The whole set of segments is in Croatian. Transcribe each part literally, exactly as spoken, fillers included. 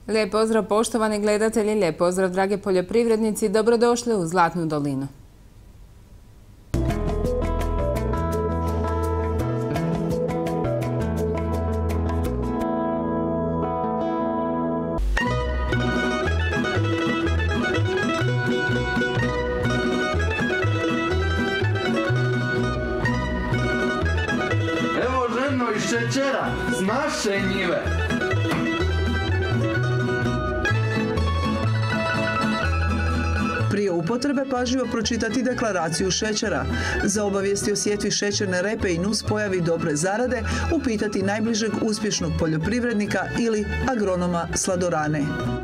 Lijep pozdrav poštovani gledatelji, lijep pozdrav drage poljoprivrednici, dobrodošli u Zlatnu dolinu. Evo ženo iz šećera, s naše njive. Prije upotrebe pažljivo pročitati deklaraciju šećera. Za obavijesti o sjetvi šećerne repe i nuspojavi dobre zarade upitati najbližeg uspješnog poljoprivrednika ili agronoma Sladorane.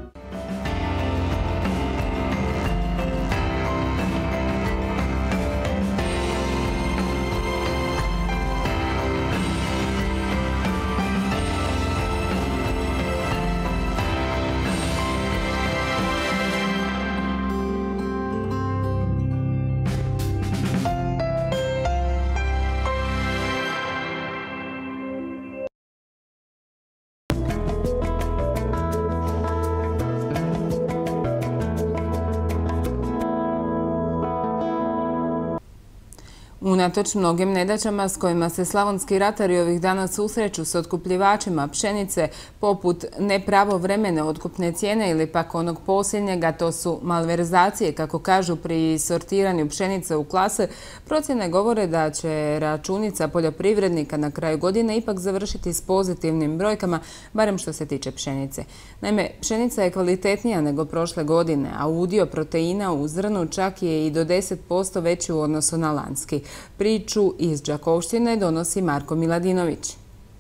Unatoč mnogim nedaćama s kojima se slavonski ratari ovih dana susreću s otkupljivačima pšenice, poput nepravovremene otkupne cijene ili pak onog posljednjega, to su malverzacije, kako kažu pri sortiranju pšenice u klase, procjene govore da će računica poljoprivrednika na kraju godine ipak završiti s pozitivnim brojkama, barem što se tiče pšenice. Naime, pšenica je kvalitetnija nego prošle godine, a udio proteina u zrnu čak je i do deset posto veći u odnosu na lanjski. Priču iz Đakovštine donosi Marko Miladinović.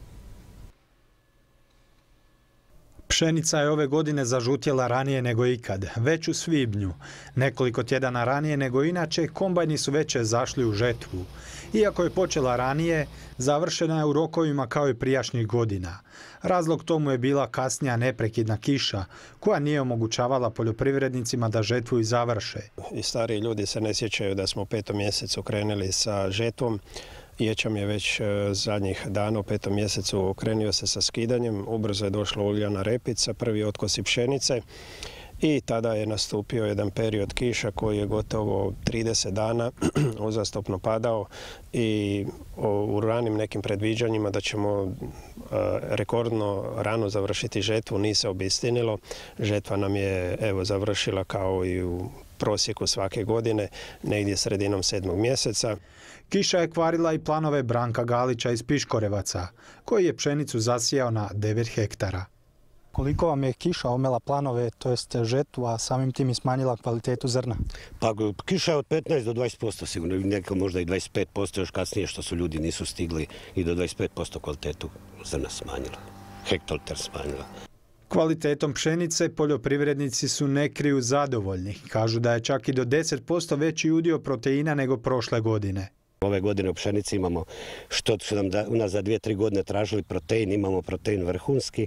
Pšenica je ove godine zažutjela ranije nego ikad, već u svibnju. Nekoliko tjedana ranije nego inače, kombajni su već zašli u žetvu. Iako je počela ranije, završena je u rokovima kao i prijašnjih godina. Razlog tomu je bila kasnija neprekidna kiša, koja nije omogućavala poljoprivrednicima da žetvu i završe. I stariji ljudi se ne sjećaju da smo u petom mjesecu krenuli sa žetvom. Ječam je već zadnjih dana u petom mjesecu okrenio se sa skidanjem. Ubrzo je došla uljana repica, prvi otkosi pšenice. I tada je nastupio jedan period kiša koji je gotovo trideset dana uzastopno padao i u ranim nekim predviđanjima da ćemo rekordno rano završiti žetvu nije se obistinilo. Žetva nam je evo završila kao i u prosjeku svake godine, negdje sredinom sedmog mjeseca. Kiša je kvarila i planove Branka Galića iz Piškorevaca, koji je pšenicu zasijao na devet hektara. Koliko vam je kiša omela planove, to jest žetvu, a samim tim i smanjila kvalitetu zrna? Pa kiša je od petnaest do dvadeset posto sigurno, neko možda i dvadeset pet posto još kasnije što su ljudi nisu stigli i do dvadeset pet posto kvalitetu zrna smanjila, hektolitar smanjila. Kvalitetom pšenice poljoprivrednici su ne kriju zadovoljni. Kažu da je čak i do deset posto veći udio proteina nego prošle godine. Ove godine u pšenici imamo, što su nam da, u nas za dvije, tri godine tražili protein, imamo protein vrhunski.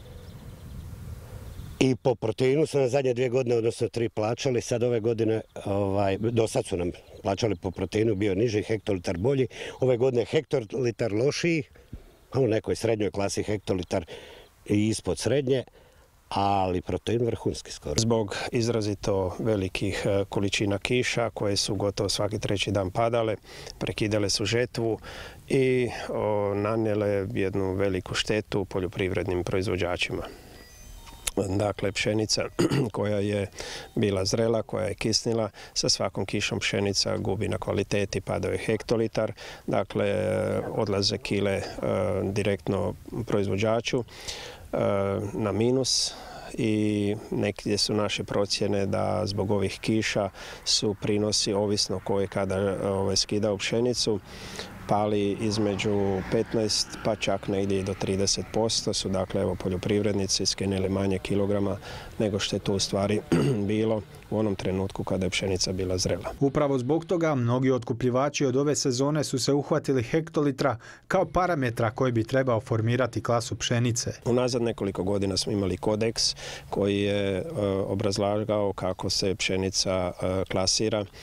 I po proteinu su nam zadnje dvije godine, odnosno tri, plaćali. Sad ove godine, ovaj, do sad su nam plaćali po proteinu, bio niži, hektolitar bolji. Ove godine hektolitar lošiji, a u nekoj srednjoj klasi hektolitar i ispod srednje, ali protein vrhunski skoro. Zbog izrazito velikih količina kiša koje su gotovo svaki treći dan padale, prekidale su žetvu i o, nanijele jednu veliku štetu poljoprivrednim proizvođačima. Dakle, pšenica koja je bila zrela, koja je kisnila, sa svakom kišom pšenica gubi na kvaliteti, padao je hektolitar, dakle odlaze kile e, direktno proizvođaču e, na minus. I negdje su naše procjene da zbog ovih kiša su prinosi, ovisno ko je kada ovaj, skidao pšenicu, pali između petnaest pa čak negdje i do trideset posto su dakle evo poljoprivrednici skenili manje kilograma nego što je to u stvari bilo u onom trenutku kada je pšenica bila zrela. Upravo zbog toga mnogi otkupljivači od ove sezone su se uhvatili hektolitra kao parametra koji bi trebao formirati klasu pšenice. Unazad nekoliko godina smo imali kodeks koji je e, obrazlagao kako se pšenica e, klasira.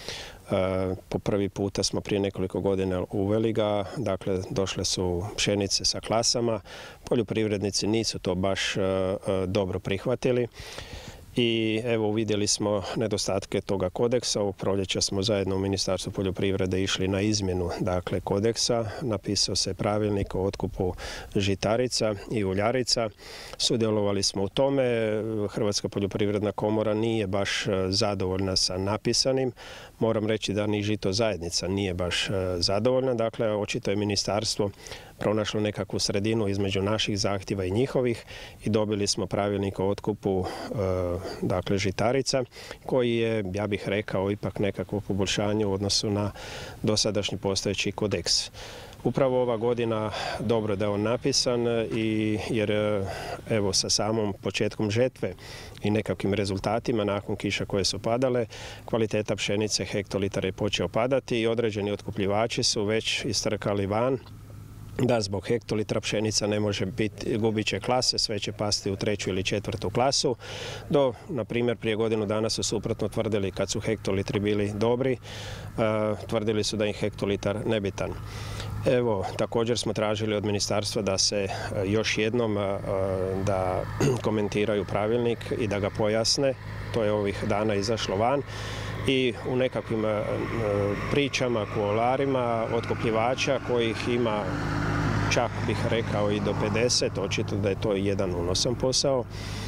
Po prvi puta smo prije nekoliko godina uveli ga, dakle došle su pšenice sa klasama, poljoprivrednici nisu to baš dobro prihvatili. I evo uvidjeli smo nedostatke toga kodeksa. Ovog proljeća smo zajedno u Ministarstvu poljoprivrede išli na izmjenu dakle kodeksa. Napisao se pravilnik o otkupu žitarica i uljarica. Sudjelovali smo u tome. Hrvatska poljoprivredna komora nije baš zadovoljna sa napisanim. Moram reći da ni žito zajednica nije baš zadovoljna. Dakle, očito je ministarstvo pronašlo nekakvu sredinu između naših zahtjeva i njihovih i dobili smo pravilnik o otkupu dakle žitarica koji je, ja bih rekao, ipak nekakvo poboljšanje u odnosu na dosadašnji postojeći kodeks. Upravo ova godina dobro da je on napisan i jer evo sa samom početkom žetve i nekakvim rezultatima nakon kiša koje su padale, kvaliteta pšenice hektolitar je počeo padati i određeni otkupljivači su već istrkali van da zbog hektolitra pšenica ne može biti, gubit će klase, sve će pasti u treću ili četvrtu klasu. Do, na primjer, prije godinu dana su suprotno tvrdili kad su hektolitri bili dobri, tvrdili su da im hektolitar nebitan. Evo, također smo tražili od ministarstva da se još jednom da komentiraju pravilnik i da ga pojasne. To je ovih dana izašlo van. I u nekakvim pričama, kuloarima, otkupljivača kojih ima čak bih rekao i do pedeset, očito da je to jedan unosan posao.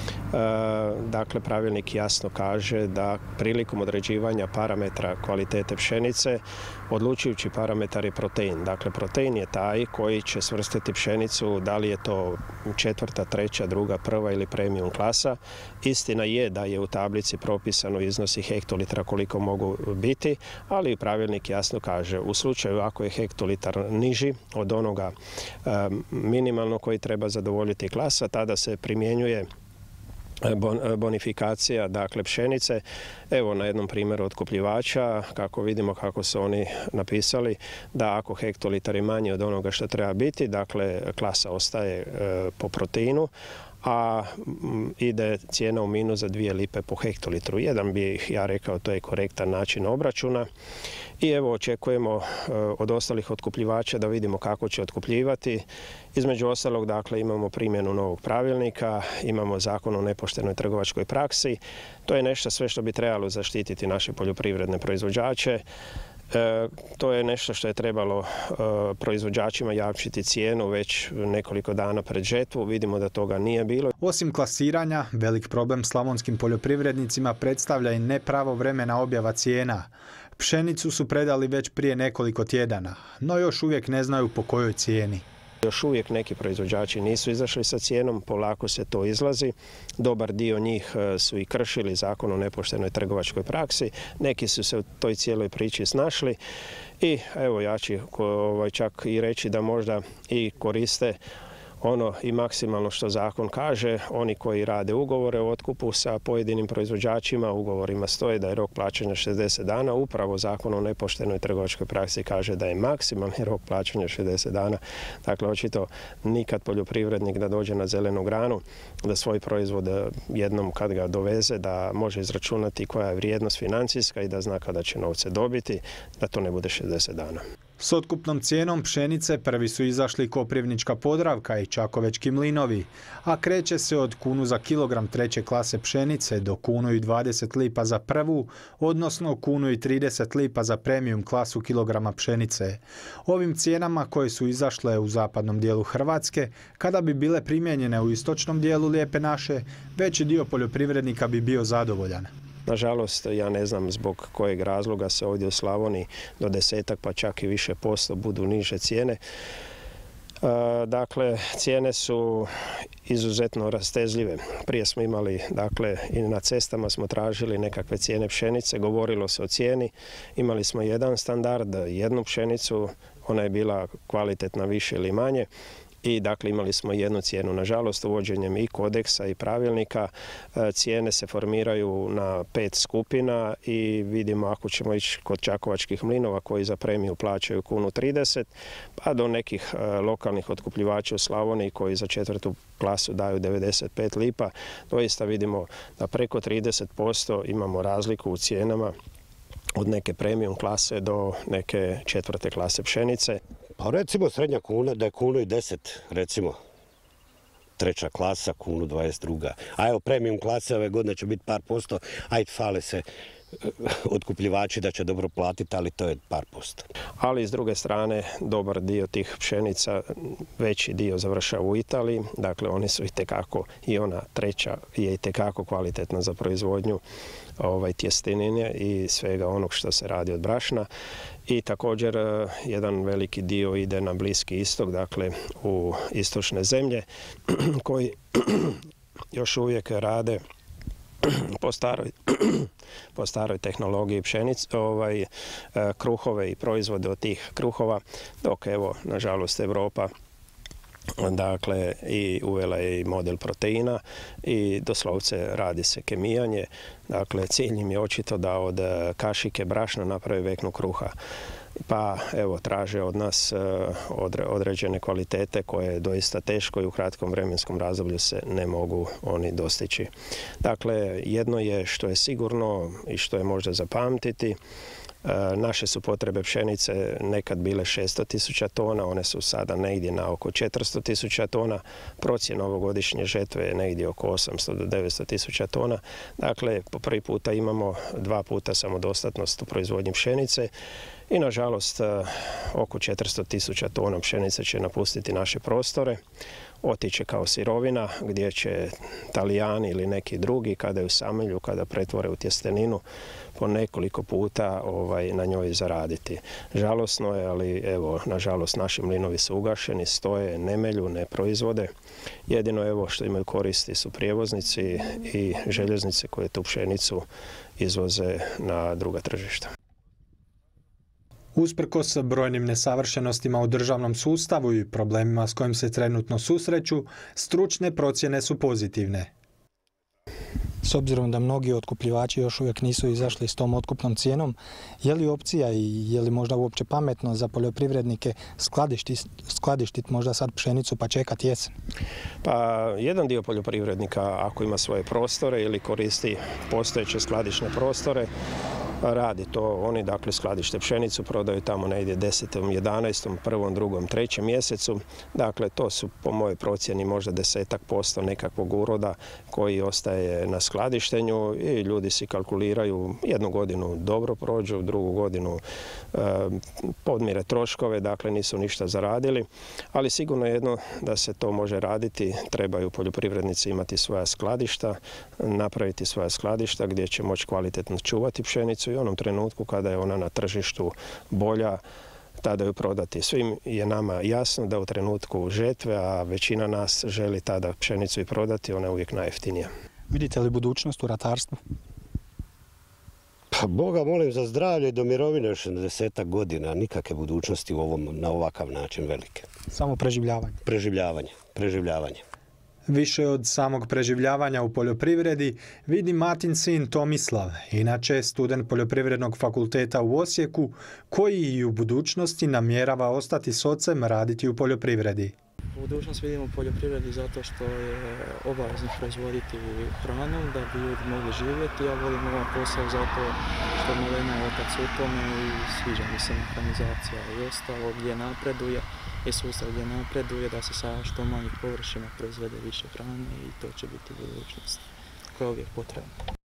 Dakle, pravilnik jasno kaže da prilikom određivanja parametra kvalitete pšenice odlučujući parametar je protein. Dakle, protein je taj koji će svrstati pšenicu, da li je to četvrta, treća, druga, prva ili premium klasa. Istina je da je u tablici propisano iznosi hektolitra koliko mogu biti, ali pravilnik jasno kaže u slučaju ako je hektolitar niži od onoga minimalno koji treba zadovoljiti klasa, tada se primjenjuje bonifikacija dakle pšenice. Evo na jednom primjeru otkupljivača kako vidimo kako su oni napisali da ako hektolitar je manji od onoga što treba biti, dakle klasa ostaje po proteinu, a ide cijena u minus za dvije lipe po hektolitru. Jedan bih ja rekao to je korektan način obračuna. I evo očekujemo od ostalih otkupljivača da vidimo kako će otkupljivati. Između ostalog, dakle, imamo primjenu novog pravilnika, imamo zakon o nepoštenoj trgovačkoj praksi. To je nešto sve što bi trebalo zaštititi naše poljoprivredne proizvođače. E, to je nešto što je trebalo e, proizvođačima jamčiti cijenu već nekoliko dana pred žetvu. Vidimo da toga nije bilo. Osim klasiranja, velik problem slavonskim poljoprivrednicima predstavlja i nepravovremena objava cijena. Pšenicu su predali već prije nekoliko tjedana, no još uvijek ne znaju po kojoj cijeni. Još uvijek neki proizvođači nisu izašli sa cijenom, polako se to izlazi. Dobar dio njih su i kršili zakon o nepoštenoj trgovačkoj praksi. Neki su se u toj cijeloj priči snašli i evo ja ću ovaj, čak i reći da možda i koriste ono i maksimalno što zakon kaže. Oni koji rade ugovore o otkupu sa pojedinim proizvođačima, ugovorima stoji da je rok plaćanja šezdeset dana. Upravo zakon o nepoštenoj trgovačkoj praksi kaže da je maksimalni rok plaćanja šezdeset dana. Dakle, očito nikad poljoprivrednik da dođe na zelenu granu, da svoj proizvod jednom kad ga doveze, da može izračunati koja je vrijednost financijska i da zna kada će novce dobiti, da to ne bude šezdeset dana. S otkupnom cijenom pšenice prvi su izašli Koprivnička Podravka i Čakovečki Mlinovi, a kreće se od kunu za kilogram treće klase pšenice do kunu i dvadeset lipa za prvu, odnosno kunu i trideset lipa za premium klasu kilograma pšenice. Ovim cijenama koje su izašle u zapadnom dijelu Hrvatske, kada bi bile primijenjene u istočnom dijelu Lijepe naše, veći dio poljoprivrednika bi bio zadovoljan. Nažalost, ja ne znam zbog kojeg razloga se ovdje u Slavoniji do desetak pa čak i više posto budu niže cijene. Dakle, cijene su izuzetno rastezljive. Prije smo imali, dakle, i na cestama smo tražili nekakve cijene pšenice, govorilo se o cijeni. Imali smo jedan standard, jednu pšenicu, ona je bila kvalitetna više ili manje. I dakle imali smo jednu cijenu. Nažalost, uvođenjem i kodeksa i pravilnika cijene se formiraju na pet skupina i vidimo ako ćemo ići kod Čakovačkih Mlinova koji za premiju plaćaju kunu trideset, pa do nekih lokalnih otkupljivača u Slavoniji koji za četvrtu klasu daju devedeset pet lipa. Doista vidimo da preko trideset posto imamo razliku u cijenama od neke premium klase do neke četvrte klase pšenice. Pa recimo srednja kuna, da je kunu i deset, recimo. Treća klasa, kunu dvadeset druga. A evo premium klase ove godine će biti par posto, ajde fale se otkupljivači da će dobro platiti, ali to je par posto. Ali s druge strane, dobar dio tih pšenica, veći dio završava u Italiji, dakle oni su itekako, i ona treća je itekako kvalitetna za proizvodnju ovaj, tjestenine i svega onog što se radi od brašna. I također jedan veliki dio ide na Bliski istok, dakle u istočne zemlje koji još uvijek rade po staroj, po staroj tehnologiji pšenice, ovaj, kruhove i proizvode od tih kruhova, dok evo, nažalost, Europa dakle i uvela je i model proteina i doslovce radi se kemijanje. Dakle, cilj im je očito da od kašike brašna naprave veknu kruha. Pa evo, traže od nas određene kvalitete koje je doista teško i u kratkom vremenskom razdoblju se ne mogu oni dostići. Dakle, jedno je što je sigurno i što je možda zapamtiti, naše su potrebe pšenice nekad bile šesto tisuća tona, one su sada negdje na oko četiristo tisuća tona, procjena ovogodišnje žetve je negdje oko osamsto do devetsto tisuća tona. Dakle, po prvi puta imamo dva puta samodostatnost u proizvodnji pšenice i nažalost oko četiristo tisuća tona pšenice će napustiti naše prostore, otiće kao sirovina gdje će Talijani ili neki drugi kada ju samelju, kada pretvore u tjesteninu, po nekoliko puta ovaj, na njoj zaraditi. Žalosno je, ali evo, nažalost, naši mlinovi su ugašeni, stoje, ne melju, ne proizvode. Jedino evo što imaju koristi su prijevoznici i željeznice koje tu pšenicu izvoze na druga tržišta. Usprkos brojnim nesavršenostima u državnom sustavu i problemima s kojim se trenutno susreću, stručne procjene su pozitivne. S obzirom da mnogi otkupljivači još uvijek nisu izašli s tom otkupnom cijenom, je li opcija i je li možda uopće pametno za poljoprivrednike skladištiti skladištit možda sad pšenicu pa čekati jesen? Pa jedan dio poljoprivrednika ako ima svoje prostore ili koristi postojeće skladišne prostore, radi to. Oni dakle skladište pšenicu, prodaju tamo negdje desetom, jedanaestom, prvom, drugom, trećem mjesecu. Dakle, to su po mojoj procjeni možda desetak posto nekakvog uroda koji ostaje na skladištenju i ljudi si kalkuliraju jednu godinu dobro prođu, drugu godinu e, podmire troškove, dakle nisu ništa zaradili. Ali sigurno jedno da se to može raditi, trebaju poljoprivrednici imati svoja skladišta, napraviti svoja skladišta gdje će moći kvalitetno čuvati pšenicu i u onom trenutku kada je ona na tržištu bolja, tada ju prodati. Svim je nama jasno da u trenutku žetve, a većina nas želi tada pšenicu i prodati, ona je uvijek najjeftinija. Vidite li budućnost u ratarstvu? Pa Boga molim za zdravlje i do mirovine još šezdeset godina, nikakve budućnosti u ovom, na ovakav način velike. Samo preživljavanje? Preživljavanje, preživljavanje. Više od samog preživljavanja u poljoprivredi vidi Matin sin Tomislav, inače student Poljoprivrednog fakulteta u Osijeku, koji i u budućnosti namjerava ostati s ocem raditi u poljoprivredi. Budućnost vidimo u poljoprivredi zato što je obavezno proizvoditi hranu da bi ljudi mogli živjeti. Ja volim ovaj posao zato što me je otac u tome i sviđa mi se mehanizacija i ostalo gdje napreduje i sustav gdje napreduje da se sa što manjih površina proizvede više hrane i to će biti budućnost koja je uvijek potrebna.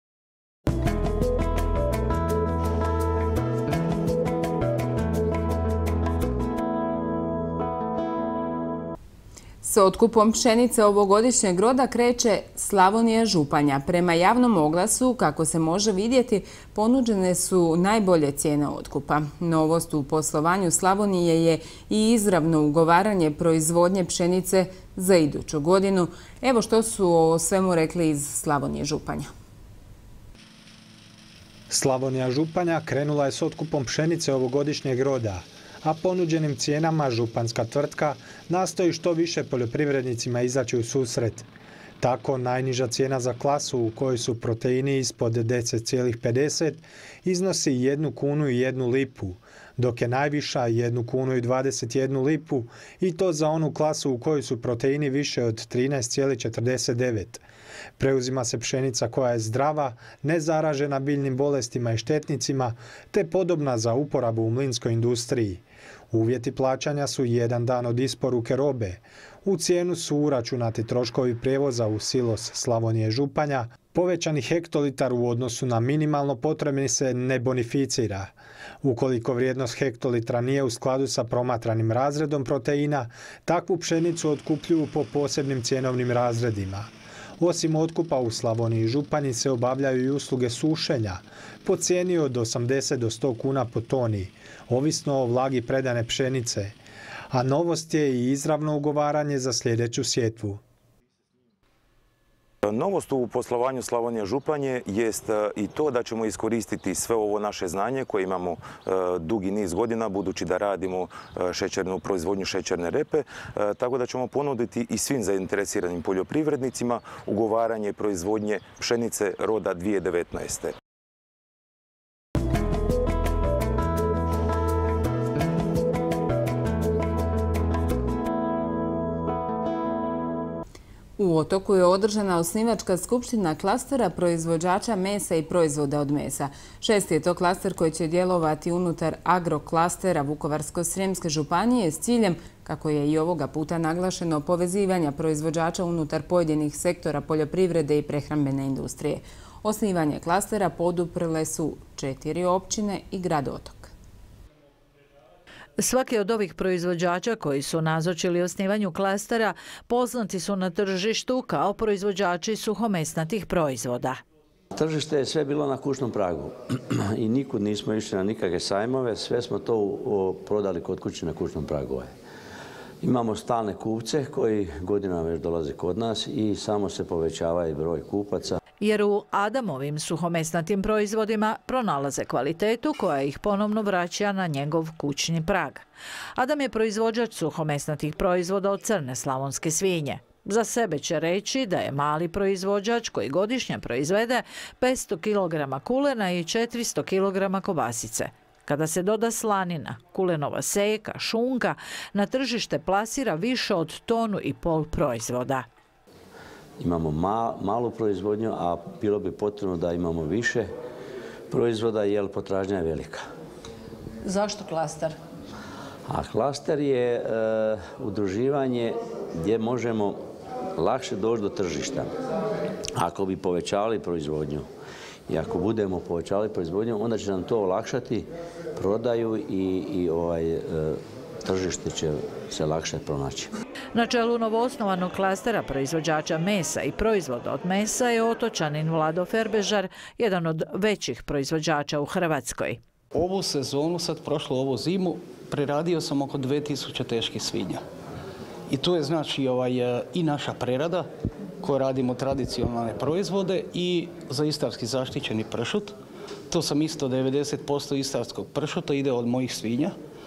S otkupom pšenice ovogodišnjeg roda kreće Slavonija Županja. Prema javnom oglasu, kako se može vidjeti, ponuđene su najbolje cijene otkupa. Novost u poslovanju Slavonije je i izravno ugovaranje proizvodnje pšenice za iduću godinu. Evo što su o svemu rekli iz Slavonije Županja. Slavonija Županja krenula je s otkupom pšenice ovogodišnjeg roda, a ponuđenim cijenama županska tvrtka nastoji što više poljoprivrednicima izaći u susret. Tako najniža cijena za klasu u kojoj su proteini ispod deset zarez pedeset iznosi jednu kunu i jednu lipu, dok je najviša jednu kunu i dvadeset jednu lipu i to za onu klasu u kojoj su proteini više od trinaest zarez četrdeset devet. Preuzima se pšenica koja je zdrava, nezaražena biljnim bolestima i štetnicima, te podobna za uporabu u mlinskoj industriji. Uvjeti plaćanja su jedan dan od isporuke robe. U cijenu su uračunati troškovi prijevoza u silos Slavonije Županja. Povećani hektolitar u odnosu na minimalno potrebni se ne bonificira. Ukoliko vrijednost hektolitra nije u skladu sa promatranim razredom proteina, takvu pšenicu otkupljuju po posebnim cjenovnim razredima. Osim otkupa u Slavoniji Županji se obavljaju i usluge sušenja po cijeni od osamdeset do sto kuna po toni, ovisno o vlagi predane pšenice. A novost je i izravno ugovaranje za sljedeću sjetvu. Novost u poslovanju Slavonije Županje jest i to da ćemo iskoristiti sve ovo naše znanje koje imamo dugi niz godina, budući da radimo šećernu proizvodnju šećerne repe, tako da ćemo ponuditi i svim zainteresiranim poljoprivrednicima ugovaranje proizvodnje pšenice roda dvije tisuće devetnaeste. U Otoku je održana osnivačka skupština klastera proizvođača mesa i proizvoda od mesa. Šesti je to klaster koji će djelovati unutar agroklastera Vukovarsko-srijemske županije s ciljem, kako je i ovoga puta naglašeno, povezivanja proizvođača unutar pojedinih sektora poljoprivrede i prehrambene industrije. Osnivanje klastera poduprle su četiri općine i grad Otok. Svaki od ovih proizvođača koji su nazočili osnivanju klastera poznati su na tržištu kao proizvođači suhomesnatih proizvoda. Tržište je sve bilo na kućnom pragu i nikud nismo išli na nikakve sajmove, sve smo to prodali kod kuće na kućnom pragu. Imamo stalne kupce koji godinama već dolaze kod nas i samo se povećava i broj kupaca. Jer u Adamovim suhomesnatim proizvodima pronalaze kvalitetu koja ih ponovno vraća na njegov kućni prag. Adam je proizvođač suhomesnatih proizvoda od crne slavonske svinje. Za sebe će reći da je mali proizvođač koji godišnje proizvede petsto kilograma kulena i četiristo kilograma kobasice. Kada se doda slanina, kulenova seka, šunka, na tržište plasira više od tonu i pol proizvoda. Imamo malu proizvodnju, a bilo bi potrebno da imamo više proizvoda jer potražnja je velika. Zašto klaster? A klaster je e, udruživanje gdje možemo lakše doći do tržišta. Ako bi povećavali proizvodnju i ako budemo povećavali proizvodnju, onda će nam to olakšati prodaju i, i ovaj, e, tržište će se lakše pronaći. Na čelu novoosnovanog klastera proizvođača mesa i proizvoda od mesa je otočanin Vlado Ferbežar, jedan od većih proizvođača u Hrvatskoj. Ovu sezonu, sad prošlu ovu zimu, preradio sam oko dvije tisuće teških svinja. I tu je znači ovaj, i naša prerada koju radimo tradicionalne proizvode i za istarski zaštićeni pršut. To sam isto devedeset posto istarskog pršuta ide od mojih svinja.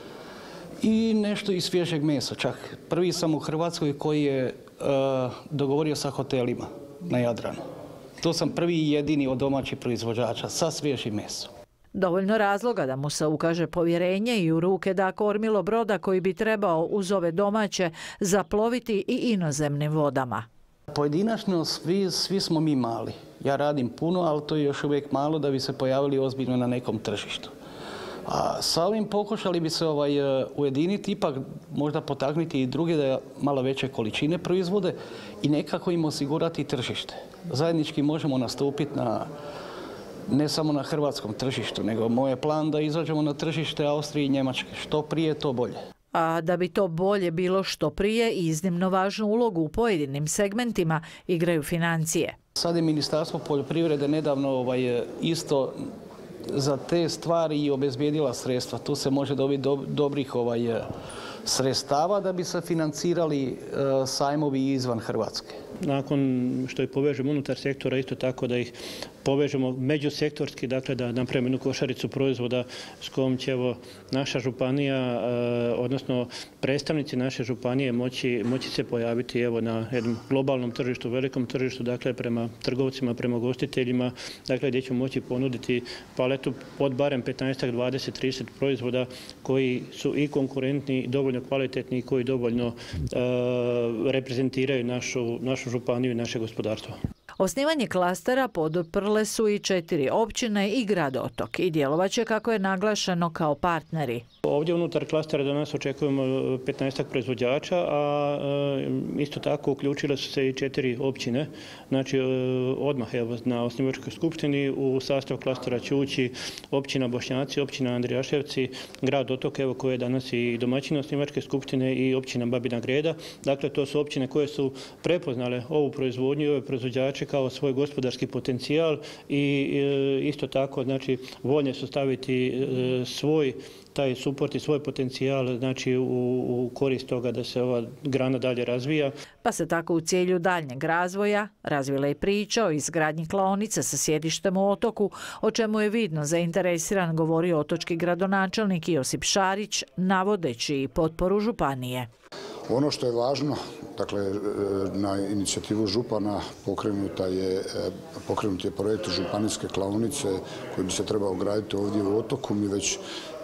I nešto iz svježeg mesa čak. Prvi sam u Hrvatskoj koji je uh, dogovorio sa hotelima na Jadranu. To sam prvi i jedini od domaćih proizvođača sa svježim mesom. Dovoljno razloga da mu se ukaže povjerenje i u ruke da kormilo broda koji bi trebao uz ove domaće zaploviti i inozemnim vodama. Pojedinačno svi, svi smo mi mali. Ja radim puno, ali to je još uvijek malo da bi se pojavili ozbiljno na nekom tržištu. A sa ovim pokušali bi se ovaj, ujediniti, ipak možda potaknuti i druge da malo veće količine proizvode i nekako im osigurati tržište. Zajednički možemo nastupiti na, ne samo na hrvatskom tržištu, nego moj je plan da izađemo na tržište Austrije i Njemačke. Što prije, to bolje. A da bi to bolje bilo što prije, iznimno važnu ulogu u pojedinim segmentima igraju financije. Sad je Ministarstvo poljoprivrede nedavno ovaj, isto za te stvari i obezbijedila sredstva. Tu se može dobiti do, dobrih ovaj, sredstava da bi se financirali uh, sajmovi izvan Hrvatske. Nakon što ih povežemo unutar sektora, isto tako da ih povežemo međusektorski, dakle da napravimo jednu košaricu proizvoda s kojom će evo naša županija, odnosno predstavnici naše županije moći, moći se pojaviti evo na jednom globalnom tržištu, velikom tržištu, dakle prema trgovcima, prema gostiteljima, dakle gdje ćemo moći ponuditi paletu od barem petnaest, dvadeset, trideset proizvoda koji su i konkurentni, dovoljno kvalitetni i koji dovoljno uh, reprezentiraju našu, našu županiju i naše gospodarstvo. Osnivanje klastera poduprle su i četiri općine i grad Otok i djelovaće kako je naglašeno kao partneri. Ovdje unutar klastera danas očekujemo petnaestak proizvođača, a isto tako uključile su se i četiri općine. Znači odmah evo na osnivačkoj skupštini u sastav klastera će ući općina Bošnjaci, općina Andrijaševci, grad Otok evo koji je danas i domaćin osnivačke skupštine i općina Babina Greda. Dakle to su općine koje su prepoznale ovu proizvodnju i ove proizvođače kao svoj gospodarski potencijal i isto tako znači voljne su staviti svoj taj suport i svoj potencijal znači u, u korist toga da se ova grana dalje razvija. Pa se tako u cilju daljnjeg razvoja razvila i priča o izgradnji klaonice sa sjedištem u Otoku, o čemu je vidno zainteresiran govorio otočki gradonačelnik Josip Šarić, navodeći i potporu županije. Ono što je važno, dakle, na inicijativu župana pokrenuta je, pokrenut je projekt županijske klaonice koji bi se trebao graditi ovdje u Otoku. Mi već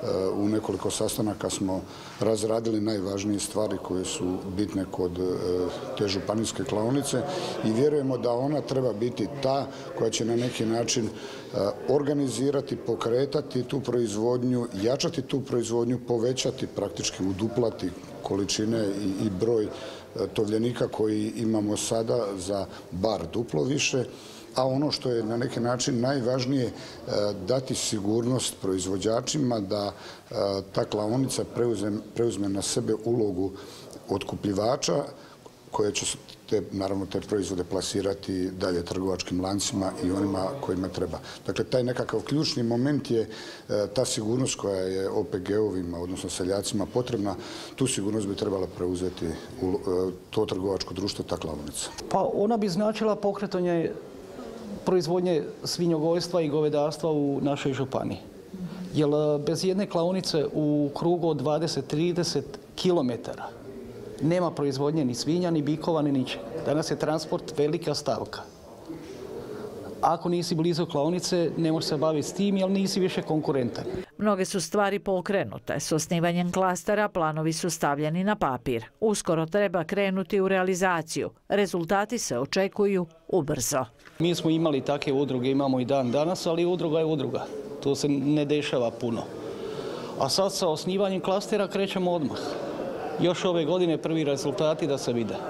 u nekoliko sastanaka smo razradili najvažnije stvari koje su bitne kod te županijske klaonice i vjerujemo da ona treba biti ta koja će na neki način organizirati, pokretati tu proizvodnju, jačati tu proizvodnju, povećati, praktički uduplati količine i broj tovljenika koji imamo sada za bar duplo više, a ono što je na neki način najvažnije dati sigurnost proizvođačima da ta klaonica preuzme na sebe ulogu otkupljivača koje će te, naravno te proizvode plasirati dalje trgovačkim lancima i onima kojima treba. Dakle, taj nekakav ključni moment je ta sigurnost koja je O P G-ovima, odnosno seljacima potrebna. Tu sigurnost bi trebala preuzeti u to trgovačko društvo, ta klaonica. Pa ona bi značila pokretanje proizvodnje svinjogojstva i govedarstva u našoj županiji. Jer bez jedne klaonice u krugu od dvadeset do trideset kilometara nema proizvodnje ni svinja, ni bikova, ni ničega. Danas je transport velika stavka. Ako nisi blizu klaonice, ne možeš se baviti s tim jer nisi više konkurentan. Mnoge su stvari pokrenute. S osnivanjem klastera planovi su stavljeni na papir. Uskoro treba krenuti u realizaciju. Rezultati se očekuju ubrzo. Mi smo imali takve udruge, imamo i dan danas, ali udruga je udruga. To se ne dešava puno. A sad sa osnivanjem klastera krećemo odmah. Još ove godine prvi rezultati da se vide.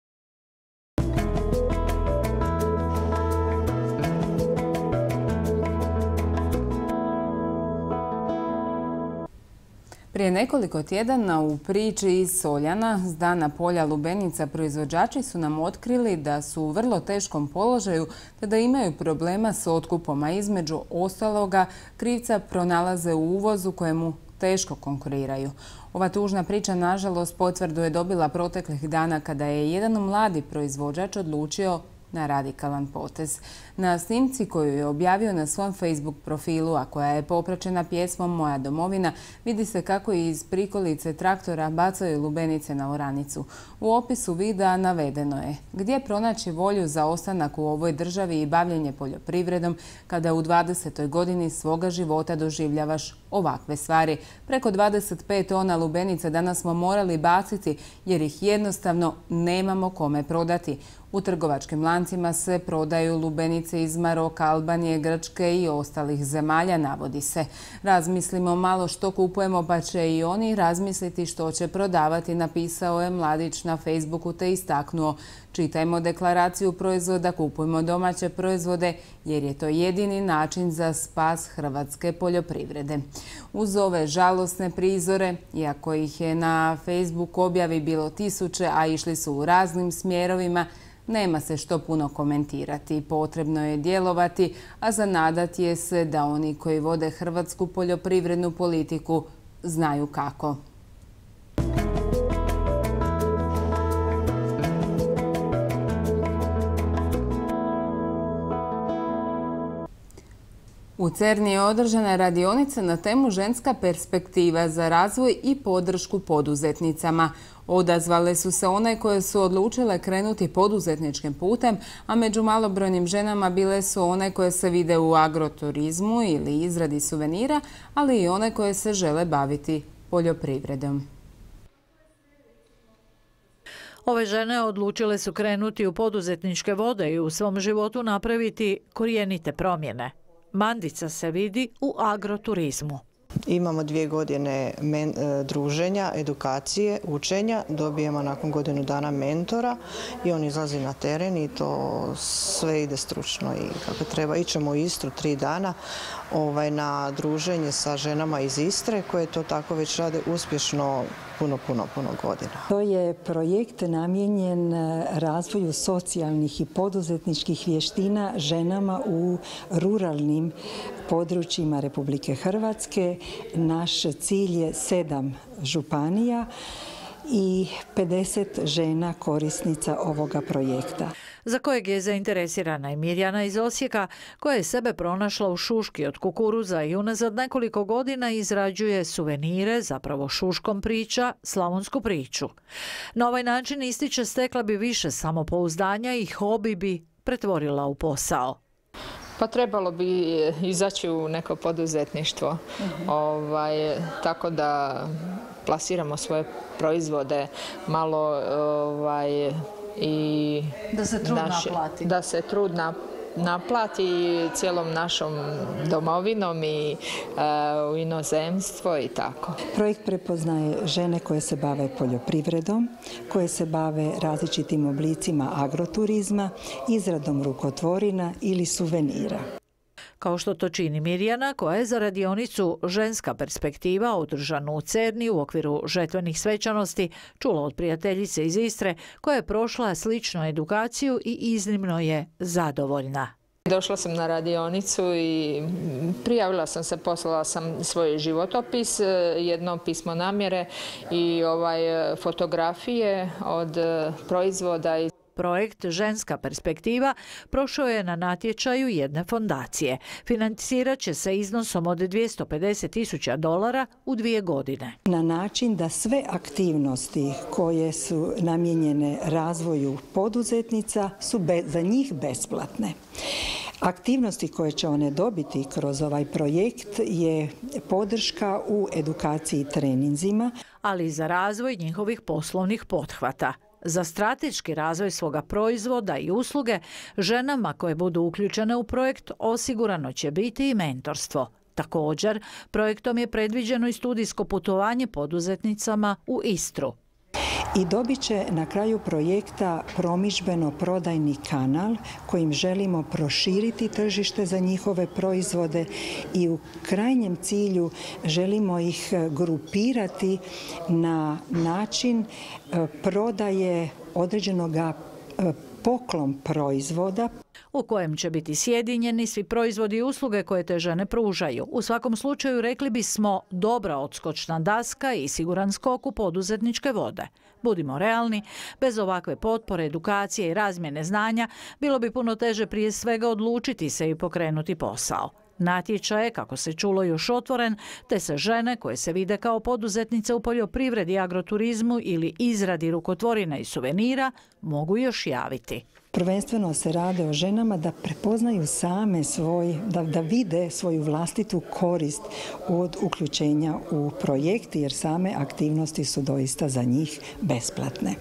Prije nekoliko tjedana u priči iz Soljana s dana polja lubenica proizvođači su nam otkrili da su u vrlo teškom položaju te da imaju problema s otkupom, a između ostaloga krivca pronalaze u uvozu kojemu teško konkuriraju. Ova tužna priča, nažalost, potvrdu je dobila proteklih dana kada je jedan mladi proizvođač odlučio na radikalan potez. Na snimci koju je objavio na svom Facebook profilu, a koja je popraćena pjesmom Moja domovina, vidi se kako iz prikolice traktora bacaju lubenice na oranicu. U opisu videa navedeno je: gdje pronaći volju za ostanak u ovoj državi i bavljenje poljoprivredom kada u dvadesetoj godini svoga života doživljavaš ovakve stvari. Preko dvadeset pet tona lubenica danas smo morali baciti jer ih jednostavno nemamo kome prodati. U trgovačkim lancima se prodaju lubenice iz Maroka, Albanije, Grčke i ostalih zemalja, navodi se. Razmislimo malo što kupujemo pa će i oni razmisliti što će prodavati, napisao je mladić na Facebooku te istaknuo: čitajmo deklaraciju proizvoda, kupujmo domaće proizvode jer je to jedini način za spas hrvatske poljoprivrede. Uz ove žalosne prizore, iako ih je na Facebook objavi bilo tisuće, a išli su u raznim smjerovima, nema se što puno komentirati. Potrebno je djelovati, a zanadati je se da oni koji vode hrvatsku poljoprivrednu politiku znaju kako. U Cerni je održana radionica na temu ženska perspektiva za razvoj i podršku poduzetnicama. Odazvale su se one koje su odlučile krenuti poduzetničkim putem, a među malobrojnim ženama bile su one koje se vide u agroturizmu ili izradi suvenira, ali i one koje se žele baviti poljoprivredom. Ove žene odlučile su krenuti u poduzetničke vode i u svom životu napraviti korijenite promjene. Mandica se vidi u agroturizmu. Imamo dvije godine men, druženja, edukacije, učenja. Dobijemo nakon godinu dana mentora i on izlazi na teren i to sve ide stručno i kako treba. Ićemo u Istru tri dana ovaj, na druženje sa ženama iz Istre koje to tako već rade uspješno puno, puno, puno godina. To je projekt namijenjen razvoju socijalnih i poduzetničkih vještina ženama u ruralnim područjima Republike Hrvatske. Naš cilj je sedam županija i pedeset žena korisnica ovoga projekta. Za kojeg je zainteresirana i Mirjana iz Osijeka, koja je sebe pronašla u šuški od kukuruza i unazad nekoliko godina izrađuje suvenire, zapravo šuškom priča, slavonsku priču. Na ovaj način ističe stekla bi više samopouzdanja i hobi bi pretvorila u posao. Pa trebalo bi izaći u neko poduzetništvo, uh-huh. ovaj, tako da plasiramo svoje proizvode malo ovaj, i da se trud naši, naplati. Da se trud naplati cijelom našom domovinom i uh, u inozemstvo i tako. Projekt prepoznaje žene koje se bave poljoprivredom, koje se bave različitim oblicima agroturizma, izradom rukotvorina ili suvenira. Kao što to čini Mirjana, koja je za radionicu Ženska perspektiva održanu u Cerni u okviru žetvenih svečanosti čula od prijateljice iz Istre koja je prošla sličnu edukaciju i iznimno je zadovoljna. Došla sam na radionicu i prijavila sam se, poslala sam svoj životopis, jedno pismo namjere i ovaj fotografije od proizvoda. Projekt Ženska perspektiva prošao je na natječaju jedne fondacije. Financirat će se iznosom od dvjesto pedeset tisuća dolara u dvije godine. Na način da sve aktivnosti koje su namijenjene razvoju poduzetnica su be, za njih besplatne. Aktivnosti koje će one dobiti kroz ovaj projekt je podrška u edukaciji i treninzima, ali i za razvoj njihovih poslovnih pothvata. Za strateški razvoj svoga proizvoda i usluge ženama koje budu uključene u projekt osigurano će biti i mentorstvo. Također, projektom je predviđeno i studijsko putovanje poduzetnicama u Istru. I dobit će na kraju projekta promidžbeno-prodajni kanal kojim želimo proširiti tržište za njihove proizvode i u krajnjem cilju želimo ih grupirati na način prodaje određenog poklon proizvoda u kojem će biti sjedinjeni svi proizvodi i usluge koje te žene pružaju. U svakom slučaju rekli bismo dobra odskočna daska i siguran skok u poduzetničke vode. Budimo realni, bez ovakve potpore, edukacije i razmjene znanja bilo bi puno teže prije svega odlučiti se i pokrenuti posao. Natječaj je, kako se čulo, još otvoren, te se žene koje se vide kao poduzetnice u poljoprivredi, agroturizmu ili izradi rukotvorina i suvenira mogu još javiti. Prvenstveno se rade o ženama da prepoznaju same svoj, da, da vide svoju vlastitu korist od uključenja u projekt, jer same aktivnosti su doista za njih besplatne.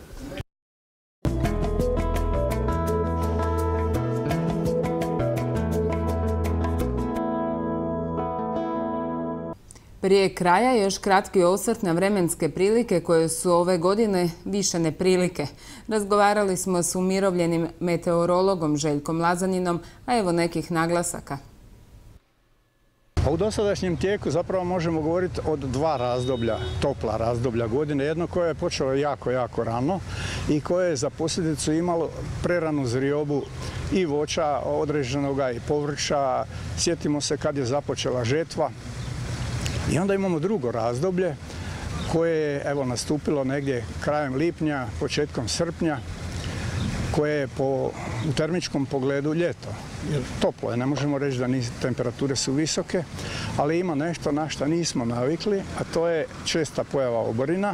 Prije kraja još kratki osvrt na vremenske prilike koje su ove godine više neprilike. Razgovarali smo s umirovljenim meteorologom Željkom Lazaninom, a evo nekih naglasaka. Pa u dosadašnjem tijeku zapravo možemo govoriti od dva razdoblja, topla razdoblja godine. Jedno koje je počelo jako, jako rano i koje je za posljedicu imalo preranu zriobu i voća određenoga i povrća. Sjetimo se kad je započela žetva. I onda imamo drugo razdoblje koje je evo nastupilo negdje krajem lipnja, početkom srpnja koje je po, u termičkom pogledu ljeto. Jer toplo je, ne možemo reći da ni, temperature su visoke, ali ima nešto na što nismo navikli, a to je česta pojava oborina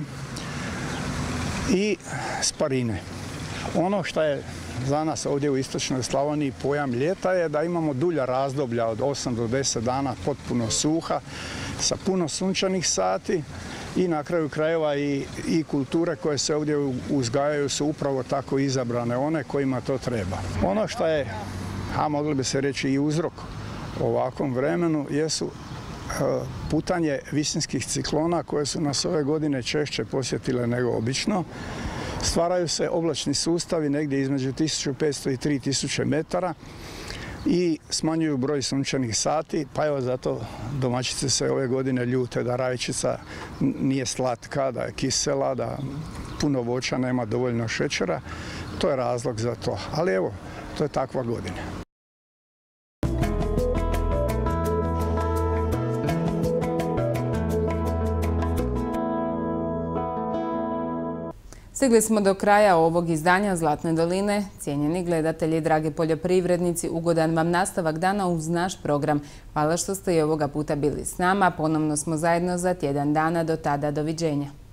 i sparine. Ono što je za nas ovdje u istočnoj Slavoniji pojam ljeta je da imamo dulja razdoblja od osam do deset dana potpuno suha, sa puno sunčanih sati i na kraju krajeva i, i kulture koje se ovdje uzgajaju su upravo tako izabrane, one kojima to treba. Ono što je, a mogli bi se reći i uzrok ovakvom vremenu, jesu putanje visinskih ciklona koje su nas ove godine češće posjetile nego obično. Stvaraju se oblačni sustavi negdje između tisuću petsto i tri tisuće metara i smanjuju broj sunčanih sati, pa evo zato domaćice se ove godine ljute da rajčica nije slatka, da je kisela, da puno voća nema dovoljno šećera. To je razlog za to. Ali evo, to je takva godina. Stigli smo do kraja ovog izdanja Zlatne doline. Cijenjeni gledatelji, dragi poljoprivrednici, ugodan vam nastavak dana uz naš program. Hvala što ste i ovoga puta bili s nama. Ponovno smo zajedno za tjedan dana. Do tada, doviđenja.